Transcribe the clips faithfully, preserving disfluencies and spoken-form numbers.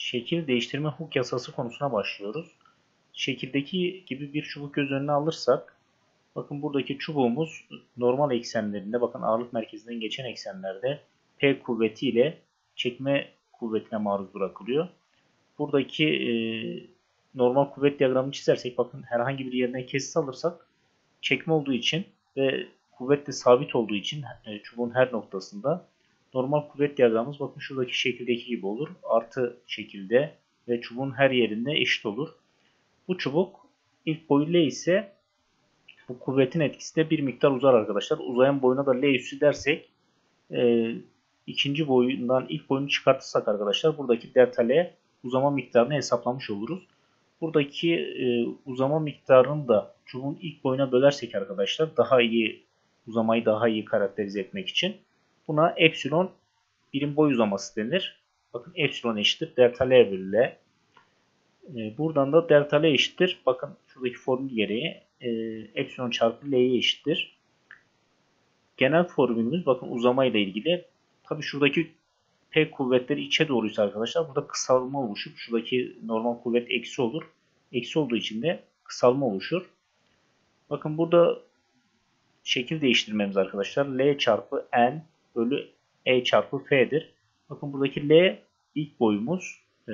Şekil değiştirme huk yasası konusuna başlıyoruz. Şekildeki gibi bir çubuk göz önüne alırsak, bakın buradaki çubuğumuz normal eksenlerinde, bakın ağırlık merkezinden geçen eksenlerde P kuvveti ile çekme kuvvetine maruz bırakılıyor. Buradaki e, normal kuvvet diyagramını çizersek, bakın herhangi bir yerden kesit alırsak çekme olduğu için ve kuvvet de sabit olduğu için e, çubuğun her noktasında normal kuvvet diyagramımız bakın şuradaki şekildeki gibi olur. Artı şekilde ve çubuğun her yerinde eşit olur. Bu çubuk ilk boyu L ise bu kuvvetin etkisi de bir miktar uzar arkadaşlar. Uzayan boyuna da L üssü dersek e, ikinci boyundan ilk boyunu çıkartırsak arkadaşlar buradaki delta L uzama miktarını hesaplamış oluruz. Buradaki e, uzama miktarını da çubuğun ilk boyuna bölersek arkadaşlar daha iyi uzamayı daha iyi karakterize etmek için buna epsilon birim boy uzaması denir. Bakın epsilon eşittir delta L bölü L. E, buradan da delta L eşittir. Bakın şuradaki formül gereği e, epsilon çarpı L'ye eşittir. Genel formülümüz bakın uzama ile ilgili. Tabi şuradaki P kuvvetleri içe doğruysa arkadaşlar burada kısalma oluşup şuradaki normal kuvvet eksi olur. Eksi olduğu için de kısalma oluşur. Bakın burada şekil değiştirmemiz arkadaşlar. L çarpı N bölü E çarpı F'dir. Bakın buradaki L ilk boyumuz. Ee,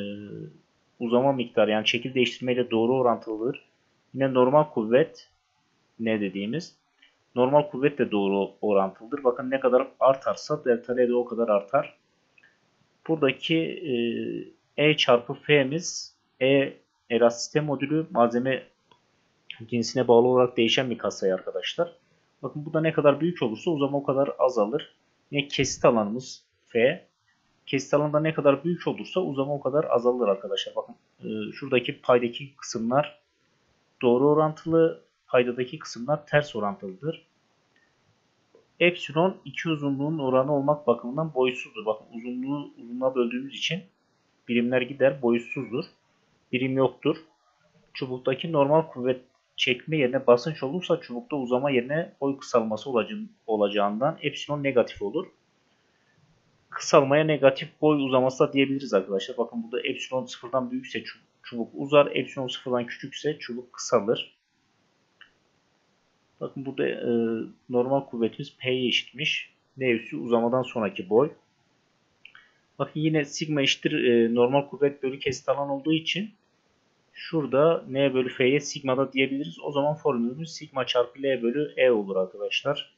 uzama miktarı yani şekil değiştirmeyle doğru orantılıdır. Yine normal kuvvet ne dediğimiz. Normal kuvvet de doğru orantılıdır. Bakın ne kadar artarsa delta L de o kadar artar. Buradaki e, E çarpı F'miz E elastisite modülü malzeme cinsine bağlı olarak değişen bir katsayı arkadaşlar. Bakın bu da ne kadar büyük olursa uzama o kadar azalır. Yine kesit alanımız F. Kesit alanı da ne kadar büyük olursa uzama o kadar azalır arkadaşlar. Bakın e, şuradaki paydaki kısımlar doğru orantılı, paydadaki kısımlar ters orantılıdır. Epsilon iki uzunluğun oranı olmak bakımından boyutsuzdur. Bakın uzunluğu uzunluğa böldüğümüz için birimler gider, boyutsuzdur. Birim yoktur. Çubuktaki normal kuvvet çekme yerine basınç olursa çubukta uzama yerine boy kısalması olacağından epsilon negatif olur. Kısalmaya negatif boy uzaması da diyebiliriz arkadaşlar. Bakın burada epsilon sıfırdan büyükse çubuk uzar, epsilon sıfırdan küçükse çubuk kısalır. Bakın burada e, normal kuvvetimiz P'ye eşitmiş. N üssü uzamadan sonraki boy. Bakın yine sigma eşittir e, normal kuvvet bölü kesit alan olduğu için şurada N bölü F'ye sigma da diyebiliriz. O zaman formülümüz sigma çarpı L bölü E olur arkadaşlar.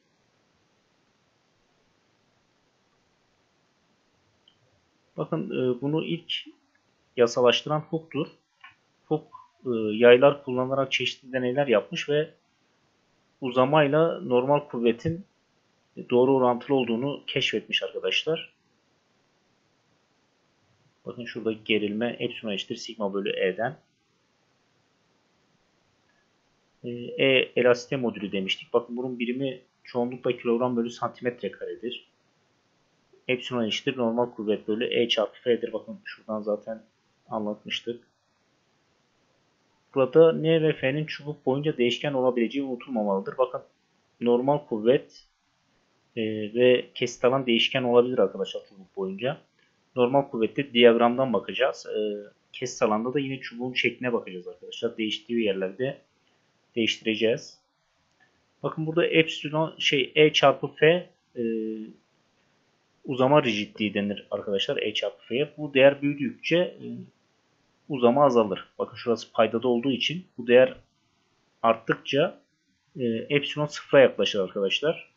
Bakın e, bunu ilk yasalaştıran Hooke'dur. Hooke e, yaylar kullanarak çeşitli deneyler yapmış ve uzamayla normal kuvvetin doğru orantılı olduğunu keşfetmiş arkadaşlar. Bakın şurada gerilme epsilon eşittir sigma bölü E'den. E elastisite modülü demiştik. Bakın bunun birimi çoğunlukla kilogram bölü santimetre karedir. Epsilon eşittir normal kuvvet bölü E çarpı F'dir. Bakın şuradan zaten anlatmıştık. Burada N ve F'nin çubuk boyunca değişken olabileceği unutulmamalıdır. Bakın normal kuvvet e, ve kesit alan değişken olabilir arkadaşlar çubuk boyunca. Normal kuvvette diyagramdan bakacağız. E, kesit alanda da yine çubuğun şekline bakacağız arkadaşlar. Değiştiği yerlerde değiştireceğiz. Bakın burada epsilon şey E çarpı F e, uzama rigidliği denir arkadaşlar E çarpı F'ye. Bu değer büyüdükçe e, uzama azalır. Bakın şurası paydada olduğu için bu değer arttıkça e, epsilon sıfıra yaklaşır arkadaşlar.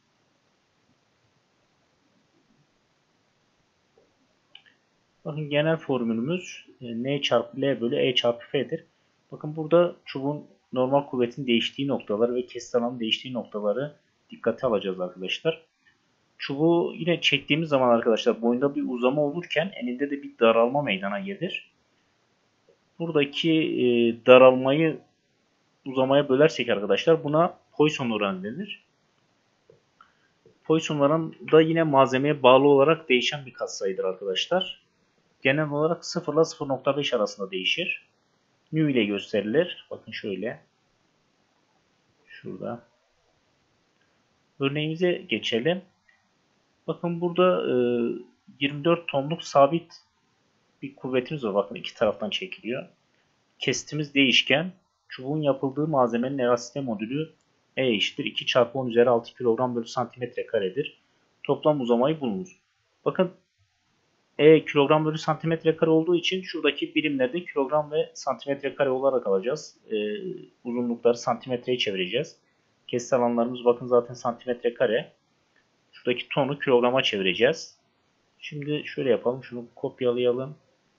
Bakın genel formülümüz e, N çarpı L bölü E çarpı F'dir. Bakın burada çubuğun normal kuvvetin değiştiği noktalar ve kesit alanın değiştiği noktaları dikkate alacağız arkadaşlar. Çubuğu yine çektiğimiz zaman arkadaşlar boyunda bir uzama olurken elinde de bir daralma meydana gelir. Buradaki e, daralmayı uzamaya bölersek arkadaşlar buna Poisson oranı denir. Poisson oranı da yine malzemeye bağlı olarak değişen bir katsayıdır arkadaşlar. Genel olarak sıfır ile sıfır nokta beş arasında değişir. Mu ile gösterilir. Bakın şöyle. Şurada. Örneğimize geçelim. Bakın burada e, yirmi dört tonluk sabit bir kuvvetimiz var. Bakın iki taraftan çekiliyor. Kesitimiz değişken. Çubuğun yapıldığı malzemenin elastisite modülü E eşittir iki çarpı on üzeri altı kilogram bölü santimetre karedir. Toplam uzamayı bulunuz. Bakın E kilogram bölü santimetre kare olduğu için şuradaki birimlerde kilogram ve santimetre kare olarak alacağız. E, uzunlukları santimetreye çevireceğiz. Kesit alanlarımız bakın zaten santimetre kare. Şuradaki tonu kilograma çevireceğiz. Şimdi şöyle yapalım. Şunu kopyalayalım.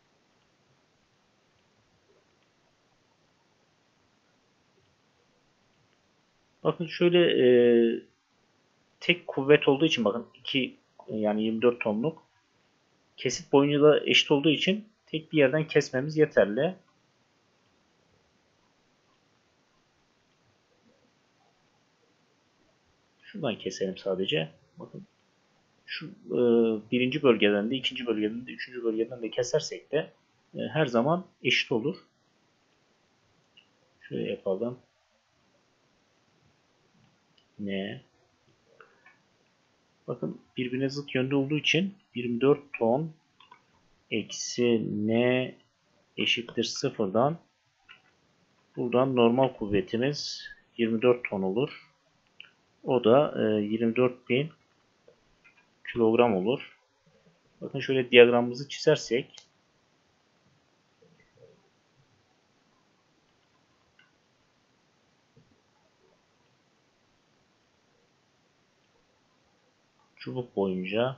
Bakın şöyle e, tek kuvvet olduğu için bakın iki yani yirmi dört tonluk kesit boyunca da eşit olduğu için tek bir yerden kesmemiz yeterli. Şuradan keselim sadece. Bakın şu e, birinci bölgeden de ikinci bölgeden de üçüncü bölgeden de kesersek de e, her zaman eşit olur. Şöyle yapalım. Ne? Bakın birbirine zıt yönde olduğu için yirmi dört ton eksi n eşittir sıfırdan buradan normal kuvvetimiz yirmi dört ton olur. O da e, yirmi dört bin kilogram olur. Bakın şöyle diyagramımızı çizersek çubuk boyunca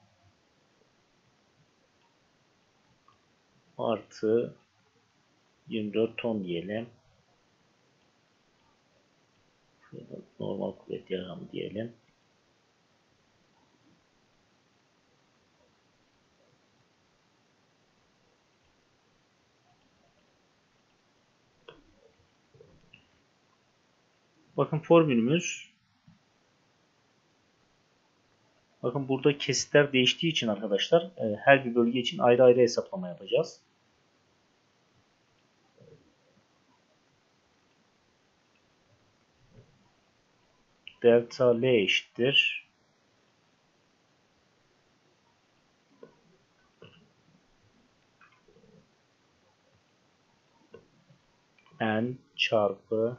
artı yirmi dört ton diyelim. Normal kuvvet diyagramı diyelim. Bakın formülümüz bakın burada kesitler değiştiği için arkadaşlar her bir bölge için ayrı ayrı hesaplama yapacağız. Delta L eşittir N çarpı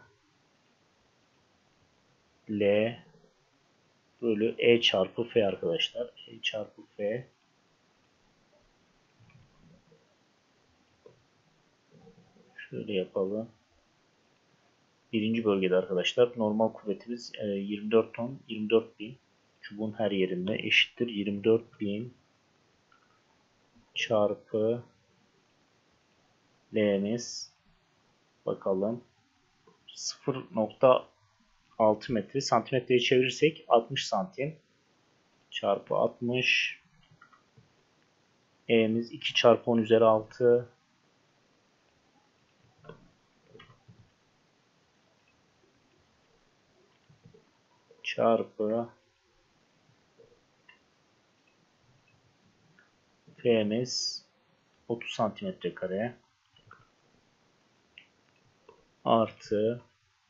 L bölü E çarpı F arkadaşlar. E çarpı F şöyle yapalım. Birinci bölgede arkadaşlar normal kuvvetimiz yirmi dört ton, yirmi dört bin çubuğun her yerinde eşittir yirmi dört bin çarpı L'miz bakalım sıfır nokta altı metre, santimetreye çevirirsek altmış santim çarpı altmış, E'miz iki çarpı on üzeri altı çarpı F'miz otuz santimetre kare artı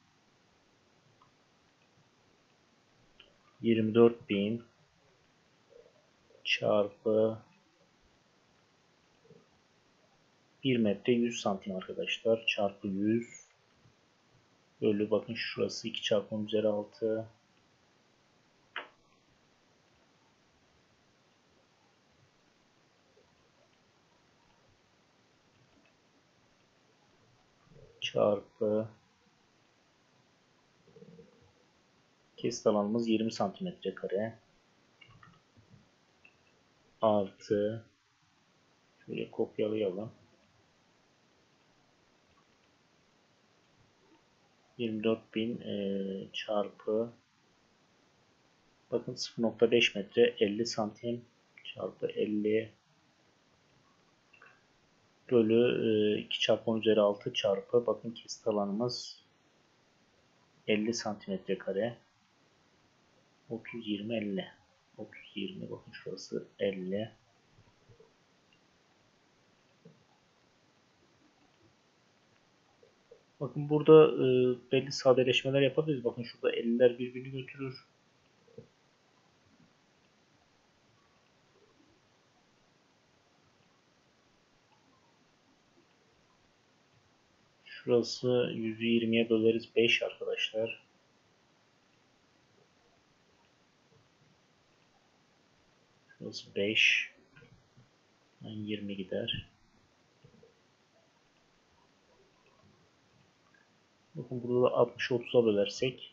yirmi dört bin çarpı bir metre yüz santim arkadaşlar çarpı yüz bölü bakın şurası iki çarpı on üzeri altı çarpı kesit alanımız yirmi santimetre kare artı şöyle kopyalayalım yirmi dört bin e, çarpı bakın sıfır nokta beş metre elli santim çarpı elli bölü e, iki çarpı on üzeri altı çarpı bakın kesit alanımız elli santimetre kare otuz yirmi elli otuz yirmi bakın şurası elli bakın burada e, belli sadeleşmeler yapabiliriz. Bakın şurada elliler birbirini götürür. Şurası yüzü yirmiye böleriz beş arkadaşlar. Şurası beş. Yani yirmi gider. Bakın burada da altmış otuza bölersek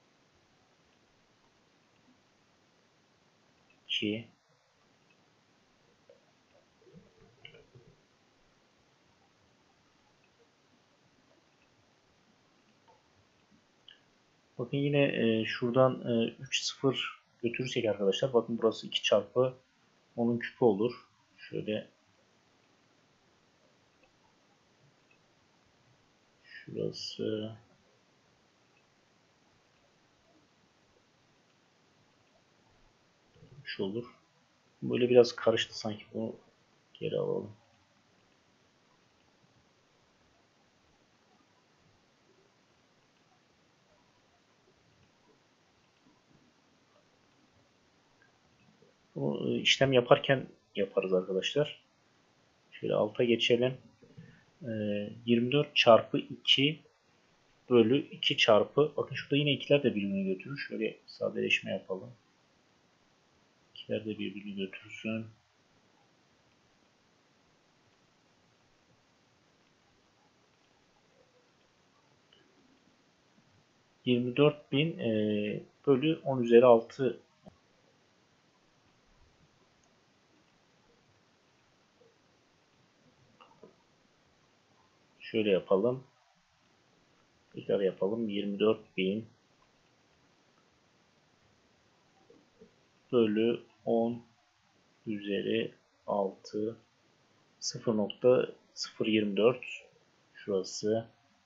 iki. Bakın yine e, şuradan e, üç sıfır götürürsek arkadaşlar, bakın burası iki çarpı onun küpü olur. Şöyle şurası üç olur. Böyle biraz karıştı sanki, bunu geri alalım. Bunu e, işlem yaparken yaparız arkadaşlar. Şöyle alta geçelim. E, yirmi dört çarpı iki bölü iki çarpı, bakın şurada yine ikiler de birbirini götürür. Şöyle sadeleşme yapalım. İkiler de birbirini götürsün. yirmi dört bin e, bölü on üzeri altı. Şöyle yapalım. Tekrar yapalım. yirmi dört bin bölü on üzeri altı, sıfır nokta sıfır yirmi dört. Şurası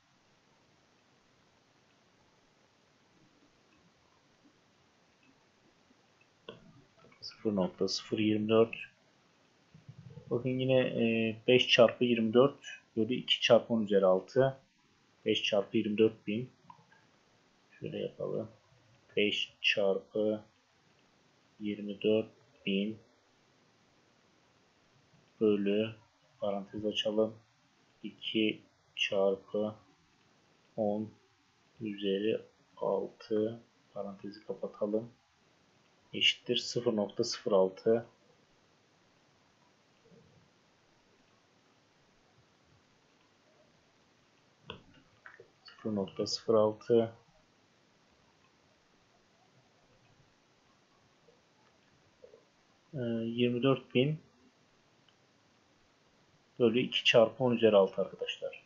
sıfır nokta sıfır yirmi dört. Bakın yine e, beş çarpı yirmi dört bölü iki çarpı on üzeri altı. beş çarpı yirmi dört bin. Şöyle yapalım. beş çarpı yirmi dört bin bölü, parantez açalım, iki çarpı on üzeri altı, parantezi kapatalım, eşittir sıfır nokta sıfır altı. sıfır nokta sıfır altı yirmi dört bin bölü iki çarpı on üzeri altı arkadaşlar.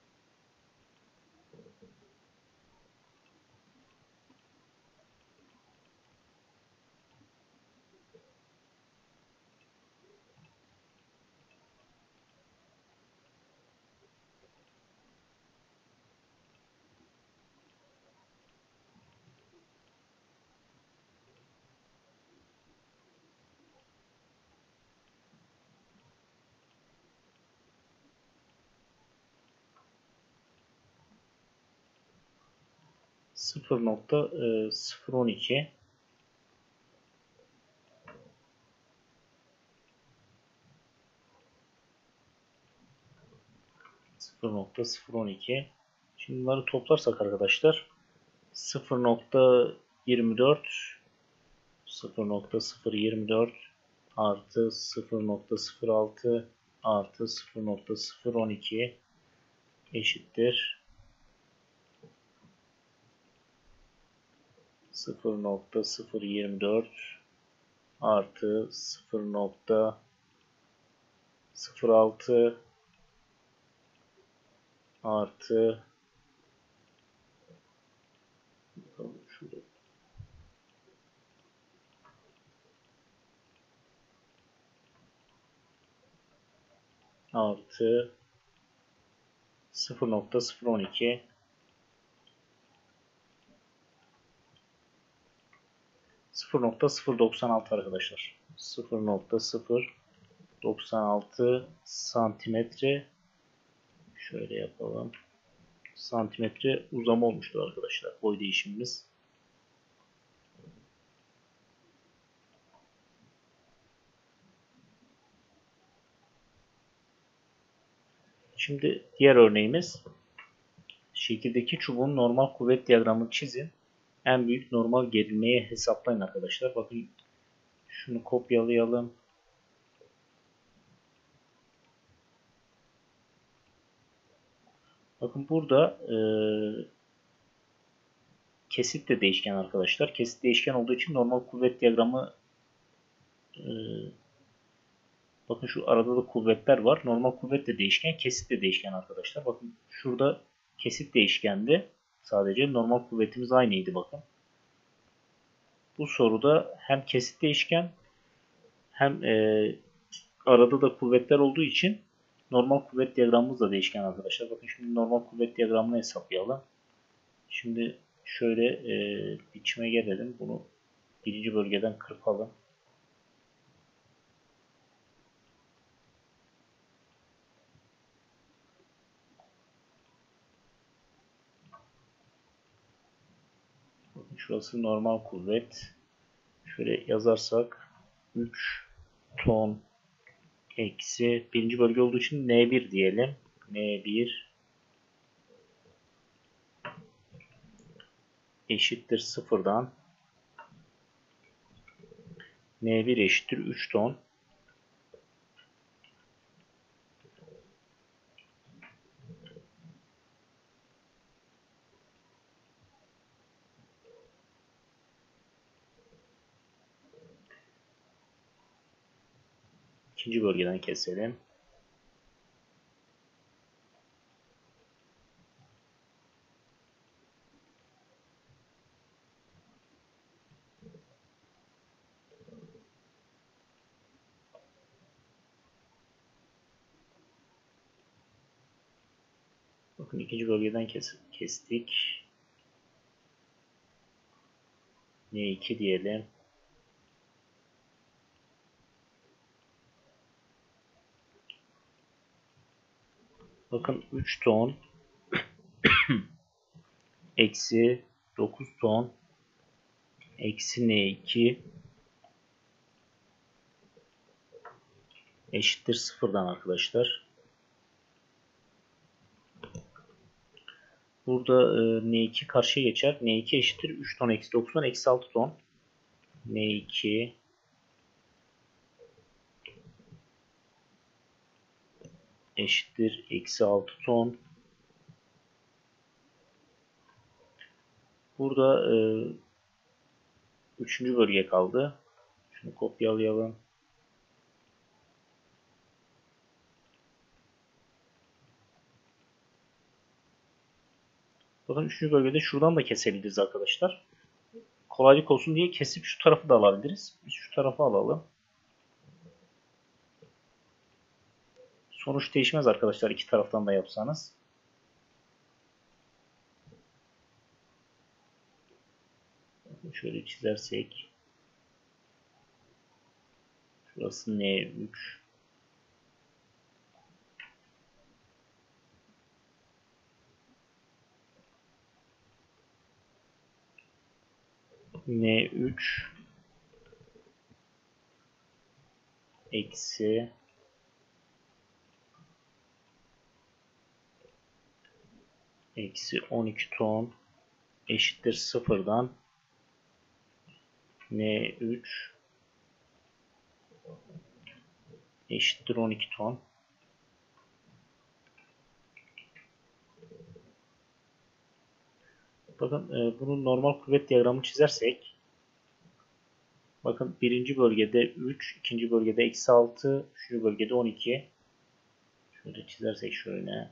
sıfır nokta sıfır on iki sıfır nokta sıfır on iki. Şimdi bunları toplarsak arkadaşlar sıfır nokta yirmi dört sıfır nokta sıfır yirmi dört artı sıfır nokta sıfır altı artı sıfır nokta sıfır on iki eşittir sıfır nokta sıfır yirmi dört artı sıfır nokta sıfır altı artı şurada artı sıfır nokta sıfır on iki sıfır nokta sıfır doksan altı arkadaşlar. sıfır nokta sıfır doksan altı santimetre, şöyle yapalım. Santimetre uzama olmuştur arkadaşlar boy değişimimiz. Şimdi diğer örneğimiz Şekildeki çubuğun normal kuvvet diyagramını çizin. En büyük normal gerilmeyi hesaplayın arkadaşlar. Bakın şunu kopyalayalım. Bakın burada e, kesit de değişken arkadaşlar. Kesit değişken olduğu için normal kuvvet diyagramı e, bakın şu arada da kuvvetler var. Normal kuvvet de değişken, kesit de değişken arkadaşlar. Bakın şurada kesit değişkendi. Sadece normal kuvvetimiz aynıydı bakın. Bu soruda hem kesit değişken hem e, arada da kuvvetler olduğu için normal kuvvet diyagramımız da değişken arkadaşlar. Bakın şimdi normal kuvvet diyagramını hesaplayalım. Şimdi şöyle e, biçime gelelim. Bunu birinci bölgeden kırpalım. Bakın şurası normal kuvvet. Şöyle yazarsak üç ton eksi birinci bölge olduğu için N bir diyelim. N bir eşittir sıfırdan N bir eşittir üç ton. İkinci bölgeden keselim. Bakın ikinci bölgeden kes kestik. N iki diyelim. Bakın üç ton eksi dokuz ton eksi N iki eşittir sıfırdan arkadaşlar. Burada e, N iki karşıya geçer. N iki eşittir üç ton eksi dokuz ton eksi altı ton. N iki eşittir eksi altı ton. Burada e, üçüncü bölge kaldı. Şunu kopyalayalım. Bakın üçüncü bölgede şuradan da kesebiliriz arkadaşlar. Kolaylık olsun diye kesip şu tarafı da alabiliriz. Biz şu tarafı alalım. Sonuç değişmez arkadaşlar iki taraftan da yapsanız. Şöyle çizersek. Şurası N üç. N üç eksi eksi on iki ton eşittir sıfırdan N üç eşittir on iki ton. Bakın e, bunun normal kuvvet diyagramını çizersek bakın birinci bölgede üç, ikinci bölgede eksi altı, üçüncü bölgede on iki. Şöyle çizersek şöyle.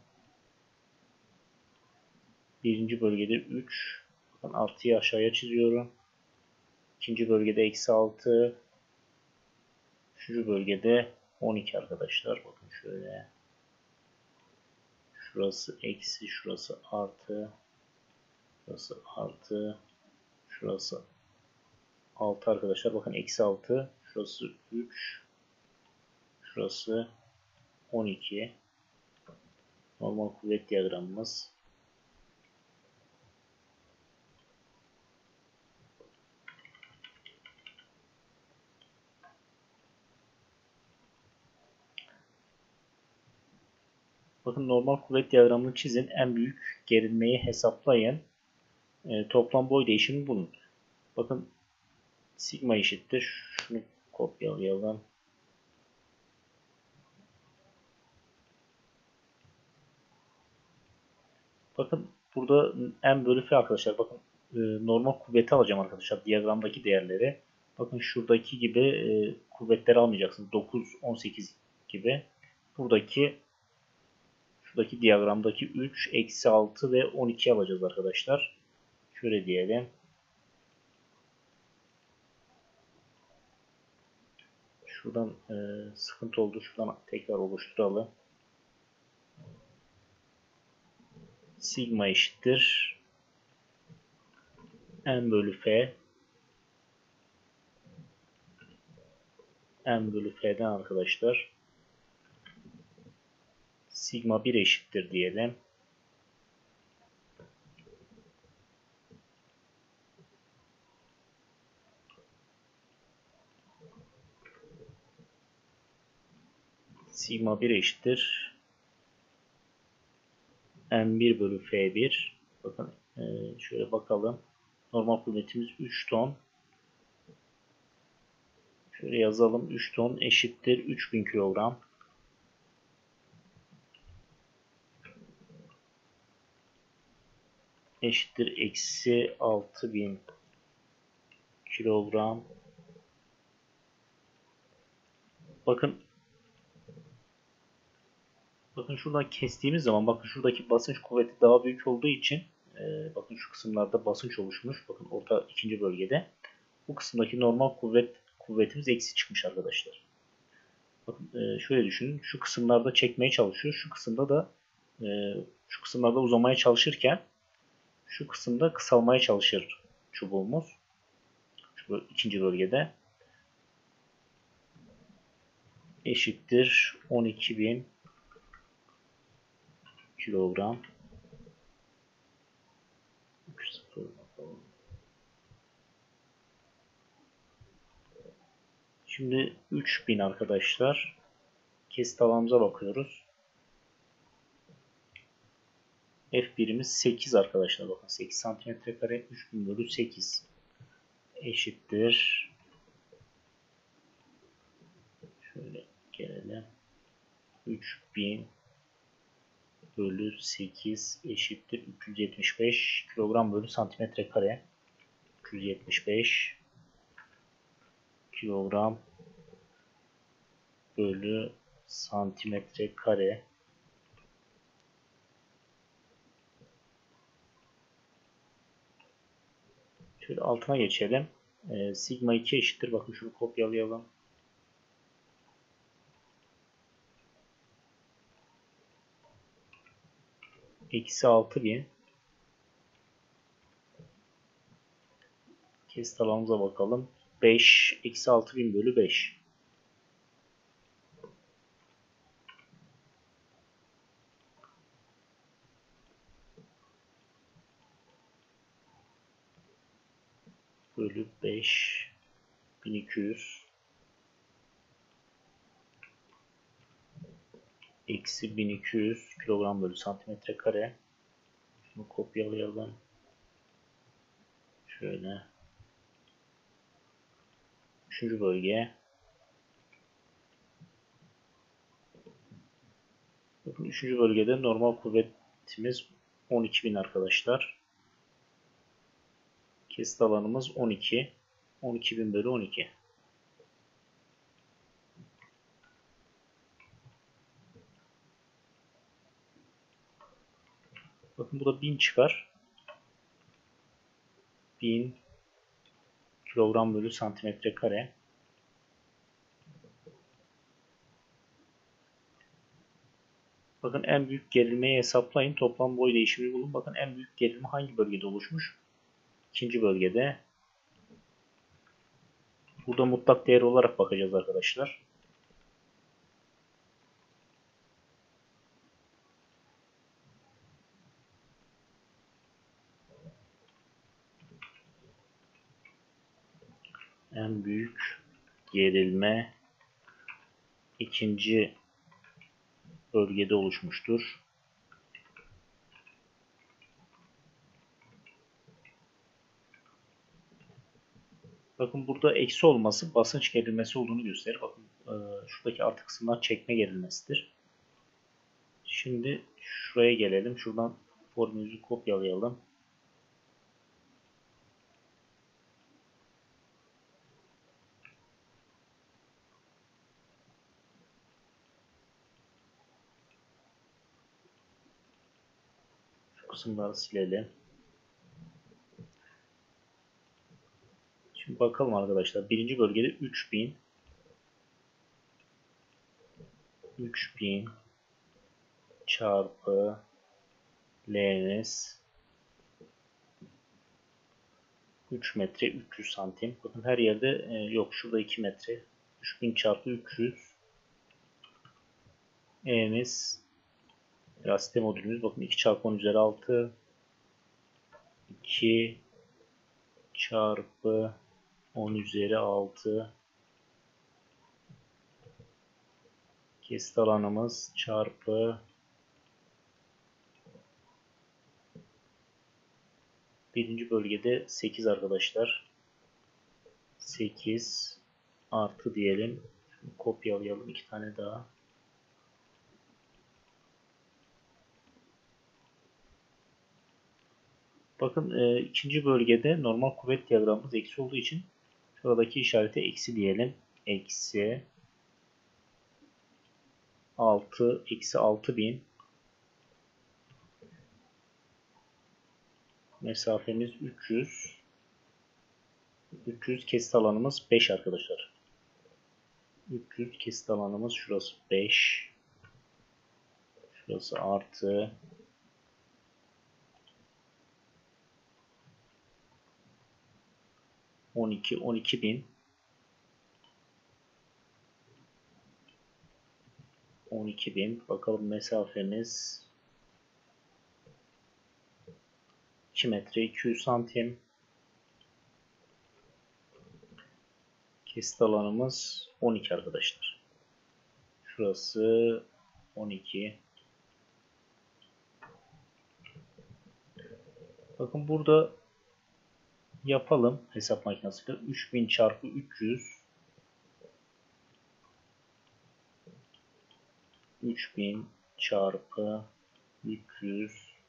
Birinci bölgede üç. Bakın artıyı aşağıya çiziyorum. İkinci bölgede eksi altı. Üçüncü bölgede on iki arkadaşlar. Bakın şöyle. Şurası eksi, şurası artı. Şurası artı. Şurası altı arkadaşlar. Bakın eksi altı. Şurası üç. Şurası on iki. Normal kuvvet diyagramımız. Bakın normal kuvvet diyagramını çizin. En büyük gerilmeyi hesaplayın. E, toplam boy değişimi bulun. Bakın sigma eşittir. Şunu kopyalayalım. Bakın burada M bölü F arkadaşlar. Bakın e, normal kuvveti alacağım arkadaşlar. Diyagramdaki değerleri. Bakın şuradaki gibi e, kuvvetleri almayacaksınız. dokuz, on sekiz gibi. Buradaki şuradaki diyagramdaki üç, eksi altı ve on iki alacağız arkadaşlar. Şöyle diyelim. Şuradan e, sıkıntı oldu. Şuradan tekrar oluşturalım. Sigma eşittir M bölü F. M bölü F'den arkadaşlar sigma bir eşittir diyelim. Sigma bir eşittir M bir bölü F bir. Bakın e, şöyle bakalım. Normal kuvvetimiz üç ton. Şöyle yazalım. üç ton eşittir üç bin kilogram. Eşittir eksi altı bin kilogram. Bakın bakın şuradan kestiğimiz zaman bakın şuradaki basınç kuvveti daha büyük olduğu için e, bakın şu kısımlarda basınç oluşmuş. Bakın orta ikinci bölgede. Bu kısımdaki normal kuvvet kuvvetimiz eksi çıkmış arkadaşlar. Bakın e, şöyle düşünün. Şu kısımlarda çekmeye çalışıyor. Şu kısımda da e, şu kısımlarda uzamaya çalışırken şu kısımda kısalmaya çalışır çubuğumuz. Şu ikinci bölgede eşittir on iki bin kilogram. Şimdi üç bin arkadaşlar. Kesit alanımıza bakıyoruz. F birimiz sekiz arkadaşlar. Bakın sekiz santimetre kare üç bin bölü sekiz eşittir. Şöyle gelelim. üç bin bölü sekiz eşittir üç yüz yetmiş beş kilogram bölü santimetre kare. üç yüz yetmiş beş kilogram bölü santimetre kare. Şöyle altına geçelim. E, sigma iki eşittir. Bakın şunu kopyalayalım. Eksi altı bin. Kesit alanımıza bakalım. beş eksi altı bin bölü beş. Bölü beş. bin iki yüz. Eksi bin iki yüz kilogram bölü santimetre kare. Şunu kopyalayalım. Şöyle. Üçüncü bölge. Bakın üçüncü bölgede normal kuvvetimiz on iki bin arkadaşlar. Kesit alanımız on iki. on iki bin bölü on iki. Bakın bu da bin çıkar. bin kilogram bölü santimetre kare. Bakın en büyük gerilmeyi hesaplayın. Toplam boy değişimini bulun. Bakın en büyük gerilme hangi bölgede oluşmuş? İkinci bölgede. Burada mutlak değer olarak bakacağız arkadaşlar. En büyük gerilme ikinci bölgede oluşmuştur. Bakın burada eksi olması basınç gerilmesi olduğunu gösterir. Bakın şuradaki artı kısımlar çekme gerilmesidir. Şimdi şuraya gelelim. Şuradan formülümüzü kopyalayalım. Şu kısımları silelim. Şimdi bakalım arkadaşlar. Birinci bölgede üç bin üç bin çarpı Lns üç metre üç yüz santim. Bakın her yerde e, yok. Şurada iki metre. üç bin çarpı üç yüz E'miz rasite modülümüz. Bakın iki çarpı on üzeri altı iki çarpı on üzeri altı kesit alanımız çarpı birinci bölgede sekiz arkadaşlar. sekiz artı diyelim. Şunu kopyalayalım iki tane daha. Bakın e, ikinci bölgede normal kuvvet diyagramımız eksi olduğu için şuradaki işarete eksi diyelim. Eksi altı eksi altı bin mesafemiz üç yüz üç yüz kesit alanımız beş arkadaşlar. üç yüz kesit alanımız şurası beş. Şurası artı on iki on iki bin on iki bin. Bakalım mesafemiz iki metre iki yüz santim. Kesit alanımız on iki arkadaşlar. Şurası on iki. Bakın burada yapalım hesap makinesiyle. üç bin çarpı üç yüz üç bin çarpı üç yüz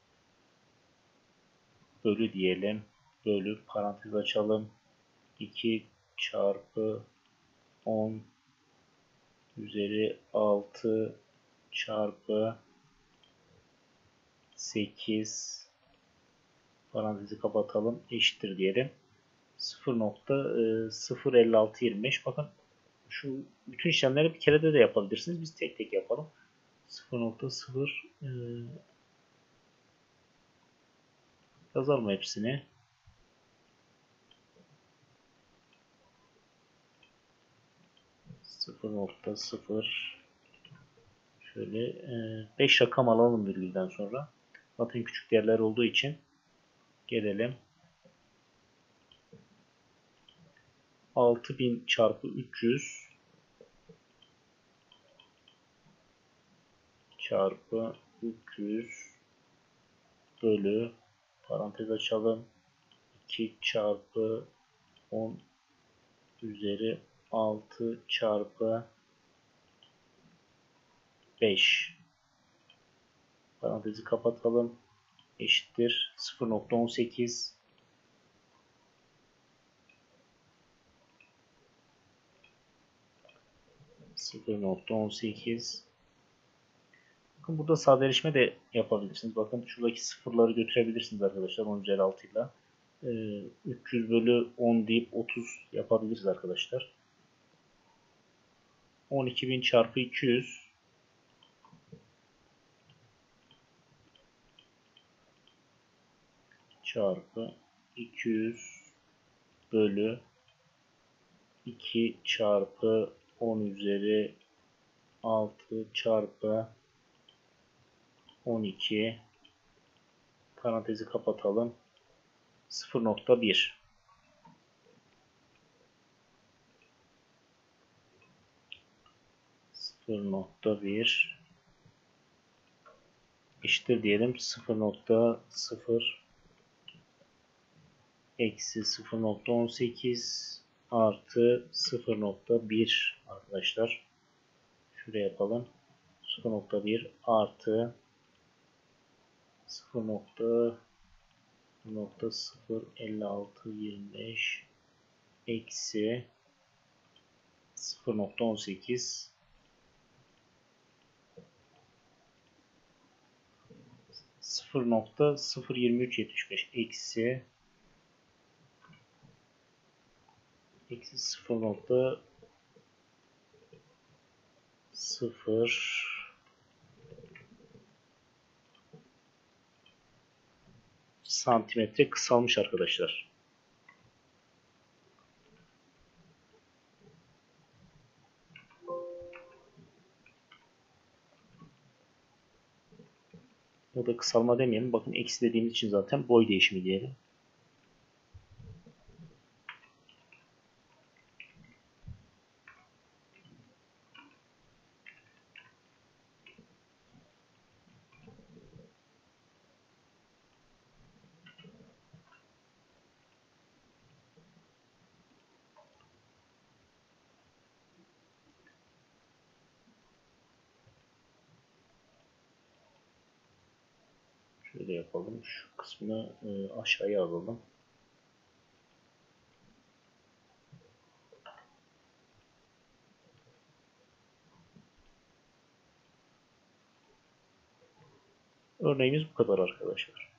bölü diyelim. Bölü parantez açalım. iki çarpı on üzeri altı çarpı sekiz parantezi kapatalım. Eşittir diyelim. sıfır nokta sıfır elli altı yirmi beş. Bakın şu bütün işlemleri bir kerede de yapabilirsiniz. Biz tek tek yapalım. sıfır nokta sıfır e, yazalım hepsini. sıfır nokta sıfır şöyle beş rakam alalım virgülden sonra. Zaten küçük değerler olduğu için gelelim. altı bin çarpı üç yüz çarpı üç yüz bölü parantez açalım. iki çarpı on üzeri altı çarpı beş parantezi kapatalım. Eşittir sıfır nokta on sekiz sıfır nokta on sekiz. Bakın burada sadeleşme de yapabilirsiniz. Bakın şuradaki sıfırları götürebilirsiniz arkadaşlar on üzeri altı ile. üç yüz bölü on deyip otuz yapabiliriz arkadaşlar. on iki bin çarpı iki yüz çarpı iki yüz bölü iki çarpı on üzeri altı çarpı on iki parantezi kapatalım. sıfır nokta bir sıfır nokta bir eşittir diyelim. sıfır nokta sıfır eksi sıfır nokta on sekiz artı sıfır nokta bir arkadaşlar. Şuraya yapalım. sıfır nokta bir artı sıfır nokta sıfır elli altı yirmi beş eksi sıfır nokta on sekiz sıfır nokta sıfır yirmi üç yetmiş beş eksi eksi sıfır nokta sıfır santimetre kısalmış arkadaşlar. Ya da kısalma demeyelim. Bakın eksi dediğimiz için zaten boy değişimi diyelim. Şöyle yapalım. Şu kısmını e, aşağıya alalım. Örneğimiz bu kadar arkadaşlar.